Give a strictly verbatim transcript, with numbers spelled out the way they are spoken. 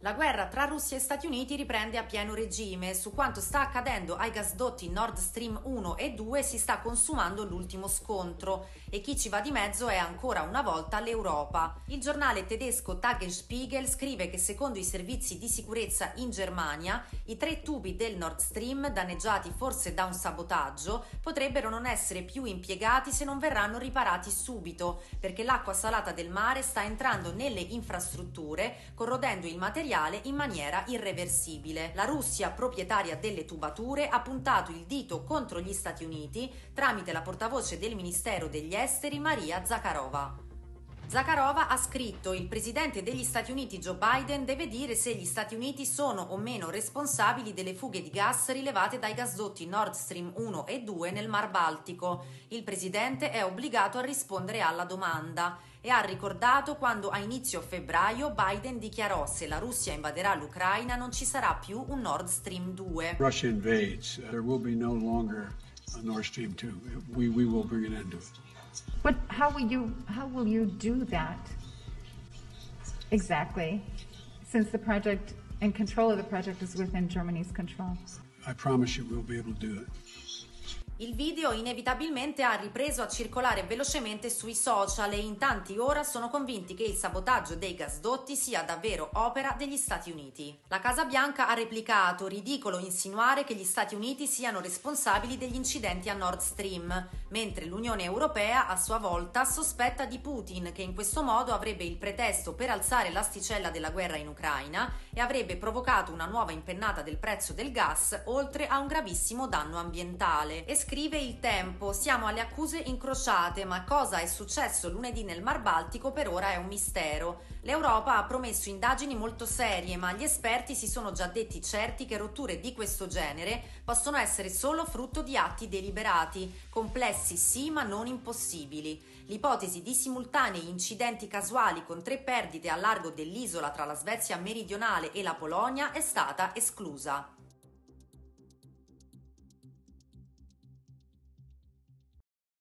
La guerra tra Russia e Stati Uniti riprende a pieno regime. Su quanto sta accadendo ai gasdotti Nord Stream uno e due si sta consumando l'ultimo scontro e chi ci va di mezzo è ancora una volta l'Europa. Il giornale tedesco Tagesspiegel scrive che secondo i servizi di sicurezza in Germania i tre tubi del Nord Stream, danneggiati forse da un sabotaggio, potrebbero non essere più impiegati se non verranno riparati subito, perché l'acqua salata del mare sta entrando nelle infrastrutture, corrodendo il materiale in maniera irreversibile. La Russia, proprietaria delle tubature, ha puntato il dito contro gli Stati Uniti tramite la portavoce del Ministero degli Esteri Maria Zakharova. Zakharova ha scritto: il presidente degli Stati Uniti Joe Biden deve dire se gli Stati Uniti sono o meno responsabili delle fughe di gas rilevate dai gasdotti Nord Stream uno e due nel Mar Baltico. Il presidente è obbligato a rispondere alla domanda e ha ricordato quando a inizio febbraio Biden dichiarò: se la Russia invaderà l'Ucraina non ci sarà più un Nord Stream due. Russia invades, there will be no longer a Nord Stream two. We we will bring an end to it. But how will you how will you do that exactly, since the project and control of the project is within Germany's control? I promise you we'll be able to do it. Il video inevitabilmente ha ripreso a circolare velocemente sui social e in tanti ora sono convinti che il sabotaggio dei gasdotti sia davvero opera degli Stati Uniti. La Casa Bianca ha replicato: ridicolo insinuare che gli Stati Uniti siano responsabili degli incidenti a Nord Stream, mentre l'Unione Europea a sua volta sospetta di Putin, che in questo modo avrebbe il pretesto per alzare l'asticella della guerra in Ucraina e avrebbe provocato una nuova impennata del prezzo del gas, oltre a un gravissimo danno ambientale. E scrive Il Tempo: siamo alle accuse incrociate, ma cosa è successo lunedì nel Mar Baltico per ora è un mistero. L'Europa ha promesso indagini molto serie, ma gli esperti si sono già detti certi che rotture di questo genere possono essere solo frutto di atti deliberati, complessi sì ma non impossibili. L'ipotesi di simultanei incidenti casuali con tre perdite a largo dell'isola tra la Svezia meridionale e la Polonia è stata esclusa.